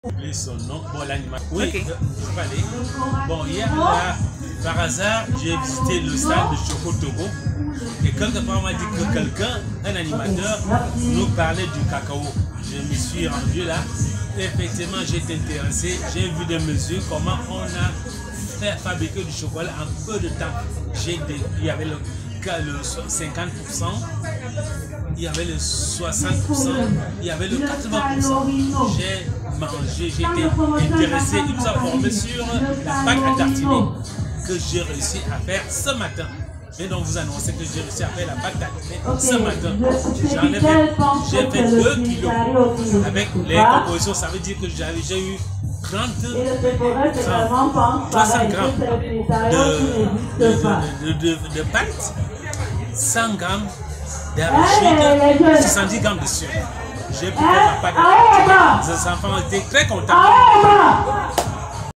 Oublié son nom. Bon, l'animateur. Oui, Okay. Je vais aller. Bon, hier, là, par hasard, j'ai visité le stade de Choco Togo. Et quelque part, on m'a dit que quelqu'un, un animateur, nous parlait du cacao. Je me suis rendu là. Effectivement, j'ai été intéressé. J'ai vu des mesures, comment on a fait fabriquer du chocolat en peu de temps. Il y avait le 50%, il y avait le 60%, il y avait le 80%. J'ai mangé, j'ai été intéressé. Il nous a formé sur la pâte à tartiner que j'ai réussi à faire ce matin. Et donc vous annoncez que j'ai réussi à faire la pâte à tartiner ce matin. J'ai fait 2 kilos avec les compositions. Ça veut dire que j'ai eu 300 grammes de pâte, 100 grammes d'arachide, 70 grammes de sucre. J'ai pu faire ma pâte. Les enfants étaient très contents.